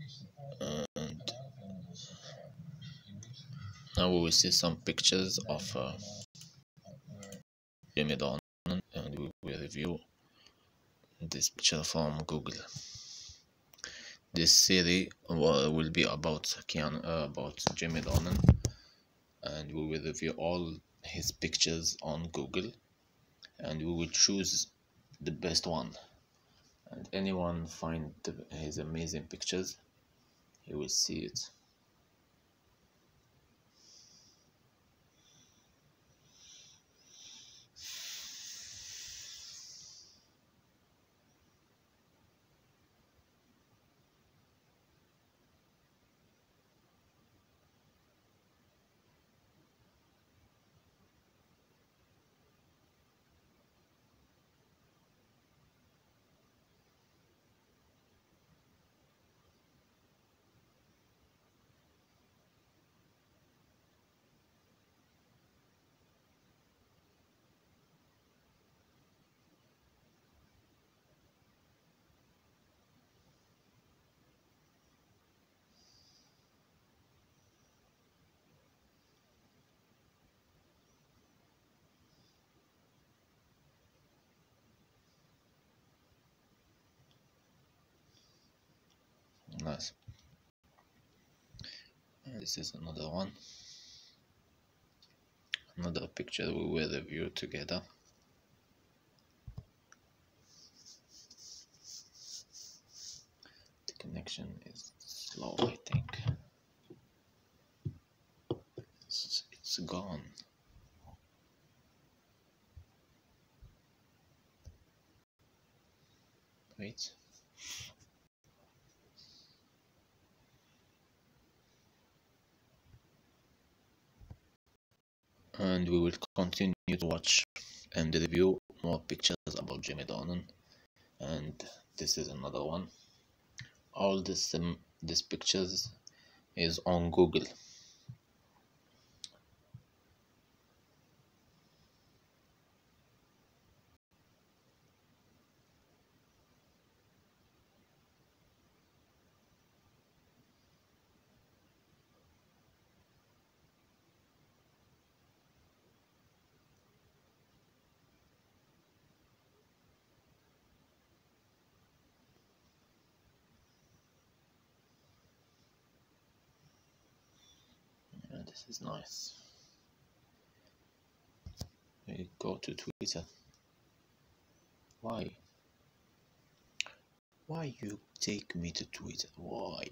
And now we will see some pictures of Jimmy Donnan, and we will review this picture from Google. This series will be about about Jimmy Donnan, and we will review all his pictures on Google, and we will choose the best one. And anyone find his amazing pictures, he will see it. Nice. And this is another one, another picture we will review together. The connection is slow, I think. It's gone. Wait. And we will continue to watch and review more pictures about Jimmy Donnan. And this is another one. All this pictures is on Google. And this is nice. We go to Twitter. Why? Why you take me to Twitter? Why?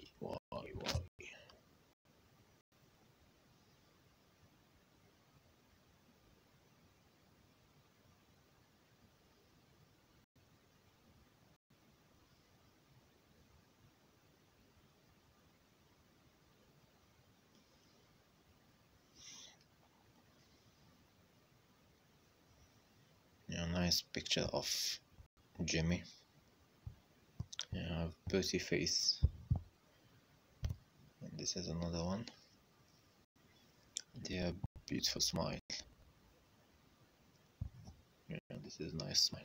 Yeah, nice picture of Jimmy. Yeah, pretty face. And this is another one. Yeah, beautiful smile. Yeah, this is nice smile.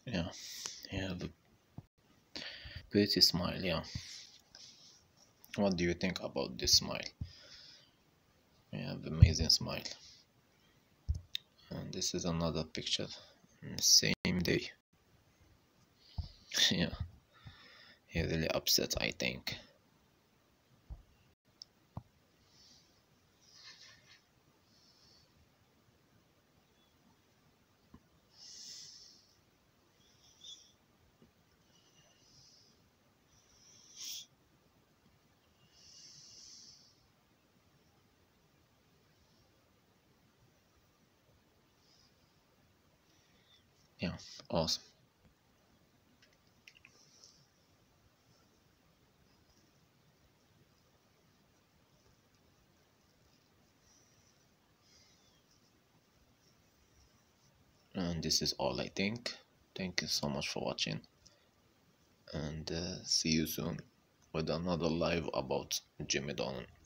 Yeah, you have a pretty smile. Yeah, what do you think about this smile? You have amazing smile. And this is another picture, same day. Yeah, he really upset, I think. Yeah, awesome. And this is all, I think. Thank you so much for watching, and see you soon with another live about Jimmy Donnan.